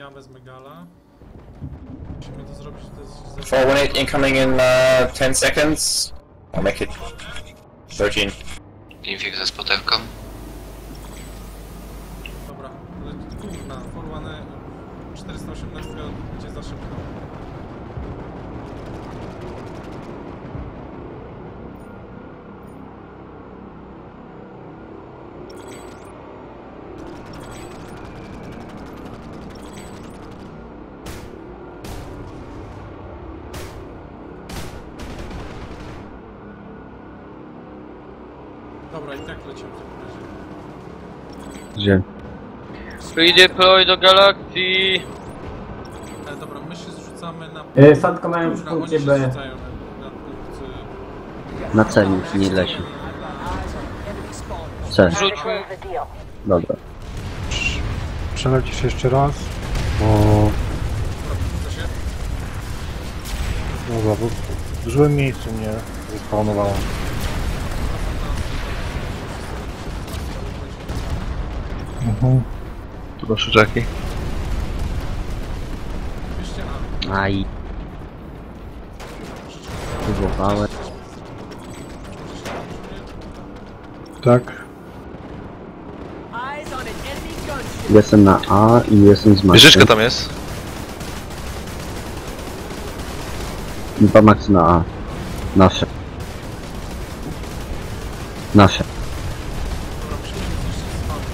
Ja wezmę gala. Musimy to zrobić, to jest... Forward incoming in 10 seconds. I'll make it 13. Infik ze spoterką. Dobra, kurna, forwane 418 będzie za szybko. Dobra, i tak lecimy w takim razie. Gdzie? Redeploy do galakcji! Dobra, my się zrzucamy na... Sadko mają w Kurna, oni punkcie się B. zrzucają na punkt... Na celnik, nie leci. C. Rzućmy. Dobra. Przelecisz jeszcze raz, bo... Dobra, bo w złym miejscu mnie zespawnowała. Proszę, Jackie. Bierzcie A. Aj. Próbowałem. Tak? Jestem na A i jestem z Maxem. Wieżyczka tam jest. Chyba Max na A. Nasze. Nasze. Dobra, musimy zniszczyć spawn.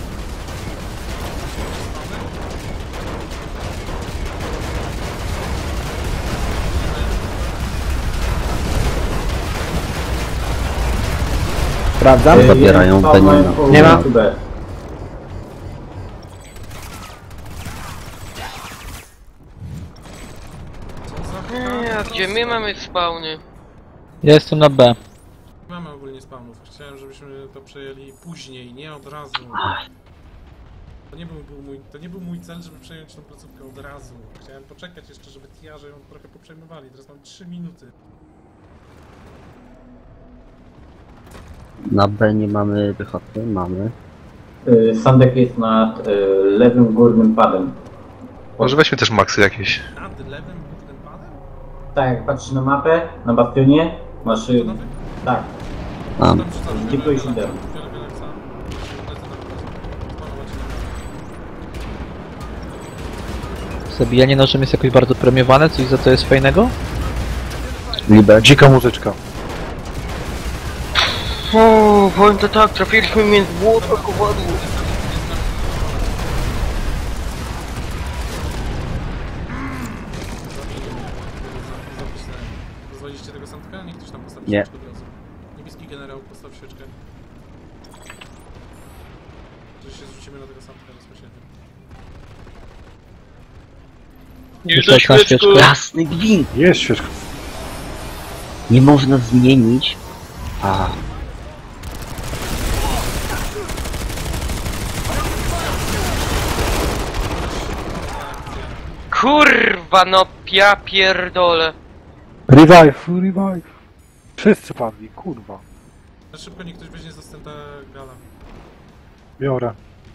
Sprawdzam. Zabierają Benina. Nie ma. B. A gdzie my mamy spawny? Ja jestem na B. Nie mamy ogólnie spawnów. Chciałem, żebyśmy to przejęli później, nie od razu. To nie był mój cel, żeby przejąć tą placówkę od razu. Chciałem poczekać jeszcze, żeby tiarze ją trochę poprzejmowali. Teraz mam 3 minuty. Na B nie mamy pychoty, mamy. Sandek jest nad lewym górnym padem. Może weźmy też maksy jakieś. Nad lewym górnym padem? Tak, jak patrzysz na mapę, na bastionie, masz... Nowy? Tak, Mam. Tam rzucamy Gdzie byłeś lider? wiele galaksa. Lecę na spawnować. Zabijanie nożem jest jakoś bardzo premiowane, coś za to jest fajnego? Liber. Dzika muzyczka. O, powiem to tak, trafiliśmy między błoto a kowadło. Rozwaliliście tego sandka? Niech ktoś tam postawi Nie. świeczkę od razu. Niebieski generał, postaw świeczkę. Że się zrzucimy na tego sandka bezpośrednio. Już Wysoka za świeczką. świeczka. Jasny gwint! Jest świeczka. Nie można zmienić. A. Kurwa no, ja pierdolę. Revive, revive. Wszyscy padli, kurwa. Na szybko niech ktoś weźmie zastępta gala. Biorę.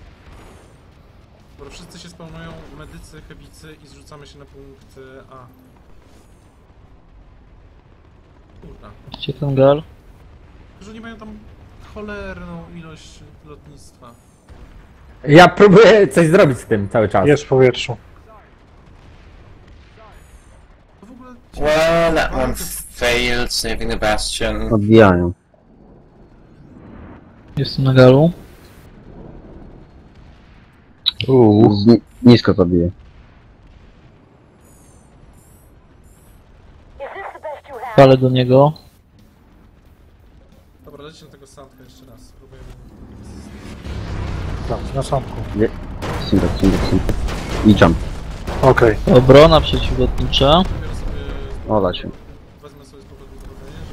Bo wszyscy się spawnują, medycy, hebicy i zrzucamy się na punkt A. Kurna. Gdzie ten gal? Że oni mają tam cholerną ilość lotnictwa. Ja próbuję coś zrobić z tym cały czas. Jest w powietrzu. To w ogóle... Well, that one failed saving the bastion. Odbijają. Jestem na galu. Nisko to bije. Palę do niego. Dobra, lećcie na tego sandka jeszcze raz. Spróbujemy. Tak, na samku. Single. I jump. Okej. Obrona przeciwlotnicza. Dopiero sobie... Ola się. Wezmę sobie z powrotu zrobienie,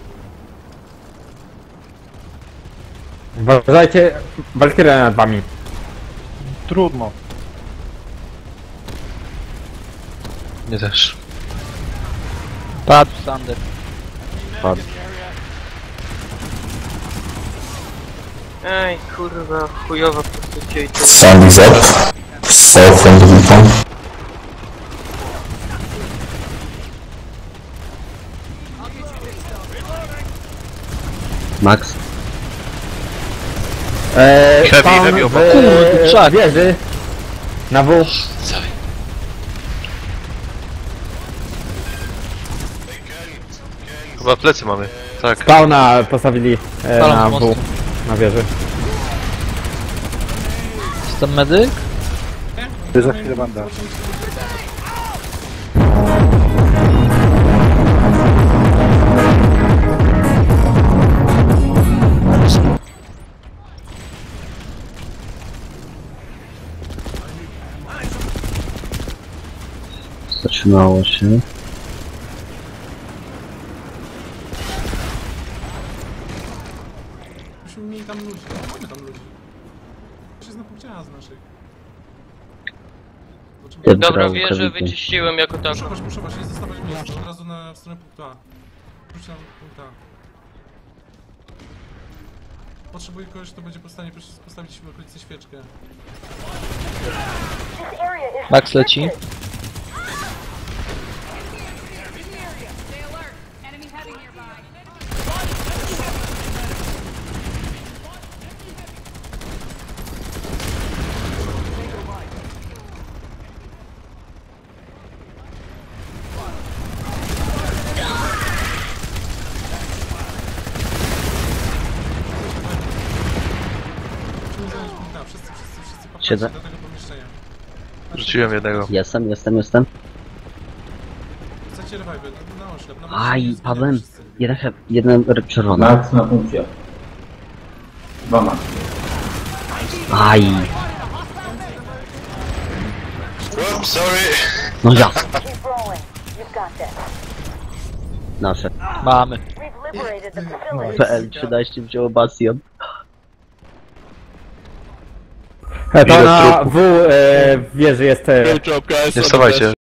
żeby... Uważajcie, Valkyria nad wami. Trudno. Nie też. Padł Sander. Padł. Ej, kurwa, chujowa postacie i to. Sun is up. South from the beacon. Max. Heavy, heavy obok. Kurde, krzak. Wieży. Na W. Sorry. Chyba plecy mamy. Tak. Spawna postawili Palą na mocno. W. Na wieży. Jest tam medyk? Ty za chwilę będę. Zatrzymało się. Myśmy mieli tam ludzi. Mamy tam ludzi. To jest na punkcie A z naszych. Zobaczymy. Dobra, Brał wieżę krawiki. wyczyściłem jako tak. Muszę właśnie, nie zostawać miejsca. Od razu w stronę punktu A. Wróć na punkt A. Potrzebuję kogoś, kto będzie w stanie postawić w okolicy świeczkę. Max leci. Musimy zająć punkt A. Wszyscy patrzcie Siedzę. do tego pomieszczenia. Rzuciłem jednego. Jestem. Chcecie revive, na oślep. Aj, padłem. Jeden czerwony. Max na punkcie. 2 Max. Aj. Oops, sorry. No ja. Nasze. Mamy. PL13 wzięło Bastion. To na W w wieży jest Nie wstawajcie.